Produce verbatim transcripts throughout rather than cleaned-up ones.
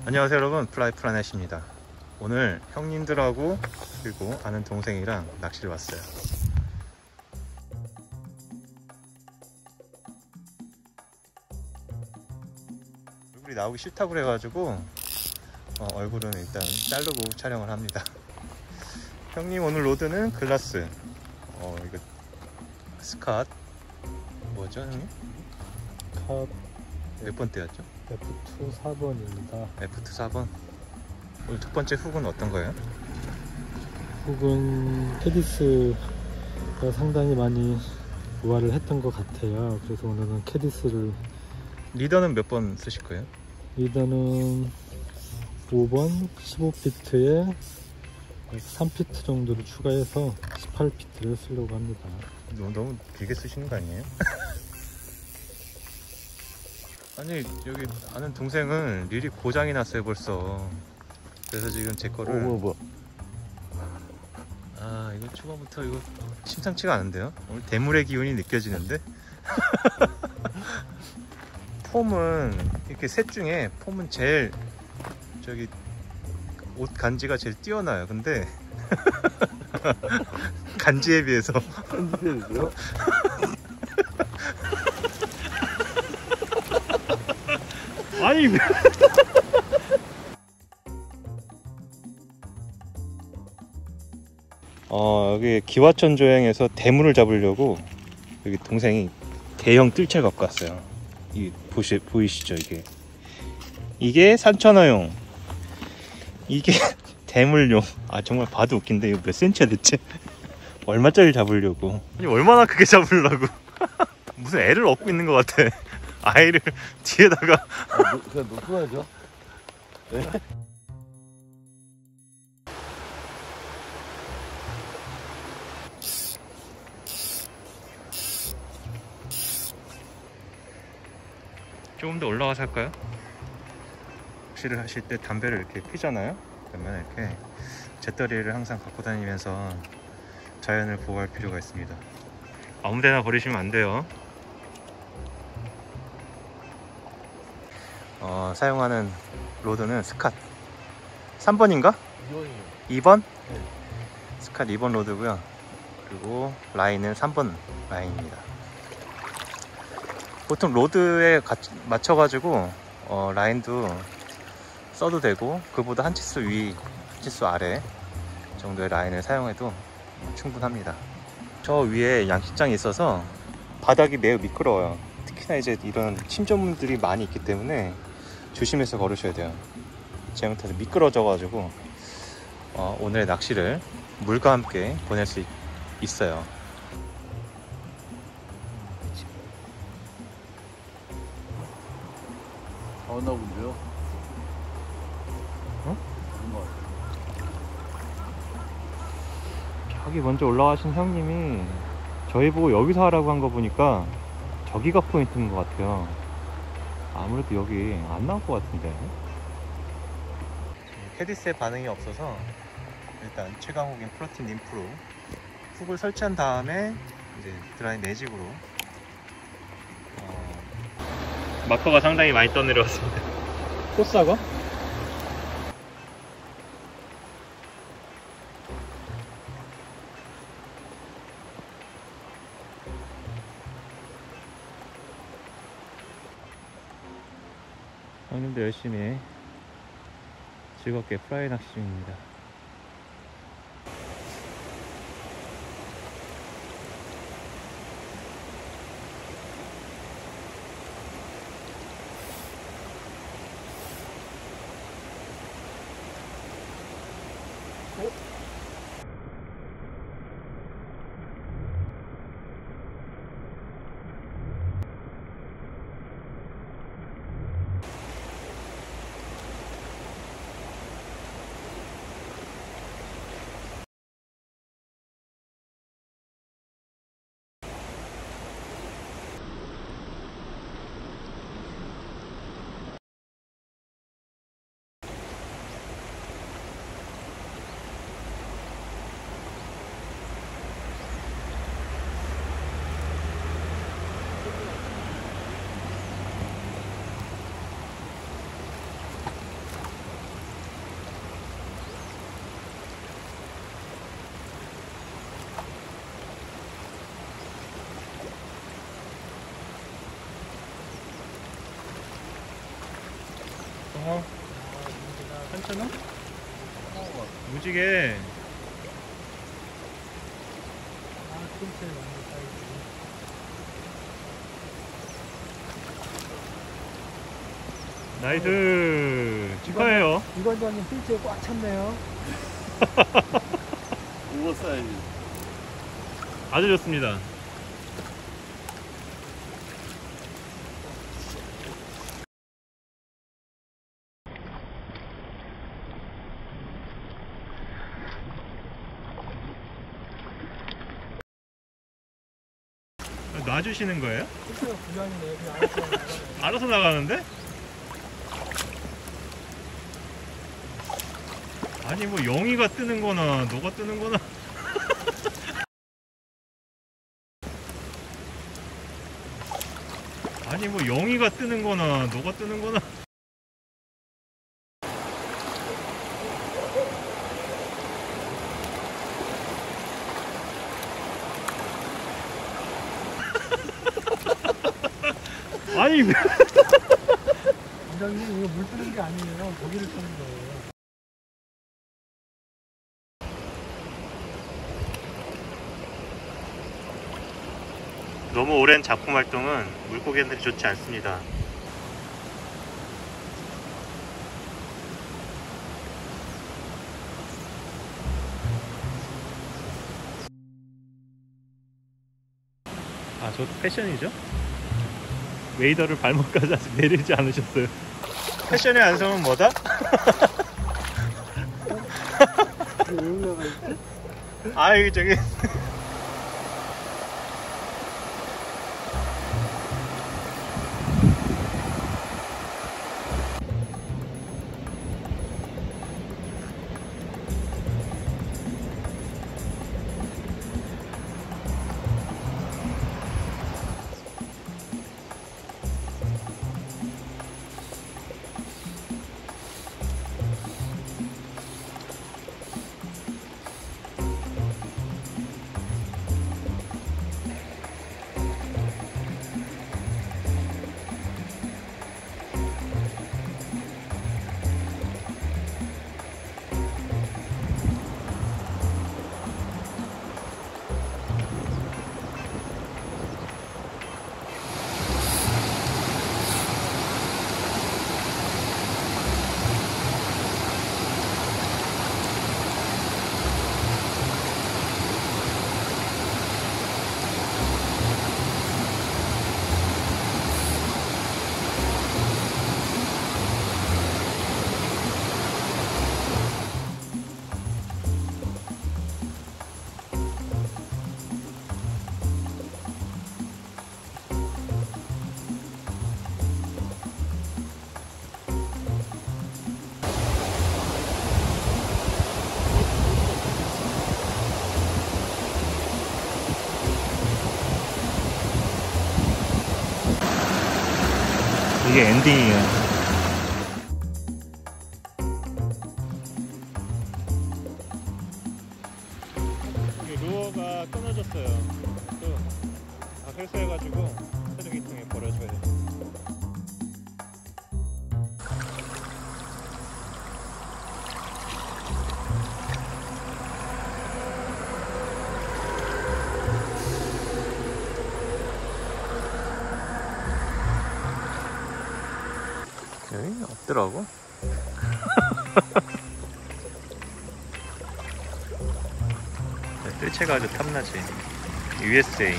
안녕하세요 여러분, 플라이플라넷입니다. 오늘 형님들하고 그리고 아는 동생이랑 낚시를 왔어요. 얼굴이 나오기 싫다고 그래가지고 어, 얼굴은 일단 자르고 촬영을 합니다. 형님 오늘 로드는 글라스, 어 이거 스캇 뭐죠 형님? 컷 몇 번째였죠? 에프 투 사 번입니다. 에프 투 사 번. 오늘 첫 번째 훅은 어떤 거예요? 훅은 캐디스가 상당히 많이 우아를 했던 것 같아요. 그래서 오늘은 캐디스를, 리더는 몇 번 쓰실 거예요? 리더는 오 번 십오 피트에 삼 피트 정도를 추가해서 십팔 피트를 쓰려고 합니다. 너무, 너무 길게 쓰시는 거 아니에요? 아니 여기 아는 동생은 릴이 고장이 났어요 벌써. 그래서 지금 제 거를 오, 뭐. 아 이거 초반부터 이거 심상치가 않은데요? 오늘 대물의 기운이 느껴지는데? 폼은 이렇게 셋 중에 폼은 제일 저기 옷 간지가 제일 뛰어나요. 근데 간지에 비해서 편집해주세요. 아니 어 여기 기와천 조행에서 대물을 잡으려고 여기 동생이 대형 뜰채를 갖고 왔어요. 이 보시, 보이시죠 이게 이게 산천어용, 이게 대물용. 아 정말 봐도 웃긴데 이거 몇 센치야 대체? 얼마짜리 잡으려고? 아니 얼마나 크게 잡으려고? 무슨 애를 얻고 있는 것 같아. 아이를 뒤에다가 아, 그냥 놓고 가죠. 네? 조금 더 올라가서 할까요? 낚시를 하실 때 담배를 이렇게 피잖아요. 그러면 이렇게 재떨이를 항상 갖고 다니면서 자연을 보호할 필요가 있습니다. 아무데나 버리시면 안 돼요. 어, 사용하는 로드는 스캇 삼 번인가? 이 번? 네. 스캇 이 번 로드고요. 그리고 라인은 삼 번 라인입니다. 보통 로드에 맞춰가지고 어, 라인도 써도 되고 그보다 한 치수 위, 한 치수 아래 정도의 라인을 사용해도 충분합니다. 저 위에 양식장이 있어서 바닥이 매우 미끄러워요. 특히나 이제 이런 침전물들이 많이 있기 때문에 조심해서 걸으셔야 돼요. 잘못해서 미끄러져가지고 어, 오늘의 낚시를 물과 함께 보낼 수 있, 있어요. 어나 본데요? 어? 저기 먼저 올라가신 형님이 저희 보고 여기서 하라고 한 거 보니까 저기가 포인트인 것 같아요. 아무래도 여기 안 나올 것 같은데. 캐디스의 반응이 없어서 일단 최강욱인 프로틴 림프로 훅을 설치한 다음에 이제 드라이 매직으로 어... 마커가 상당히 많이 떠내려왔습니다. 꽃사과? 형님도 열심히 즐겁게 프라이 낚시 중입니다. 어. 괜찮아? 무지개. 아, 틈새 많은 사이즈. 나이스. 축하해요. 이관장님 필지에 꽉 찼네요. 오버 사이즈. 아주 좋습니다. 놔주시는 거예요? 필지가 불량이네요. 그냥 알아서 나가네요. 알아서 나가는데? 아니 뭐 영희가 뜨는 거나 너가 뜨는 거나 아니 뭐 영희가 뜨는 거나 너가 뜨는 거나 아니 원장님 이거 물 뜨는 게 아니에요. 고기를 뜨는 거예요. 너무 오랜 작품 활동은 물고기한테 좋지 않습니다. 아, 저도 패션이죠? 웨이더를 발목까지 아직 내리지 않으셨어요. 패션의 안성은 뭐다? 왜 올라가 있지? 아, 이게 저기 이게 엔딩이에요. 이게 루어가 끊어졌어요. 또 다 회수해가지고 쓰레기통에 버려줘야 돼. 여기 없더라고. 뜰채가 아주 탐나지. 유에스에이.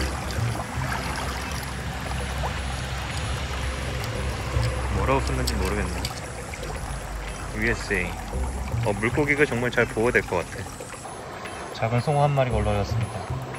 뭐라고 썼는지 모르겠네. 유에스에이. 어, 물고기가 정말 잘 보호될 것 같아. 작은 송어 한 마리가 올라왔습니다.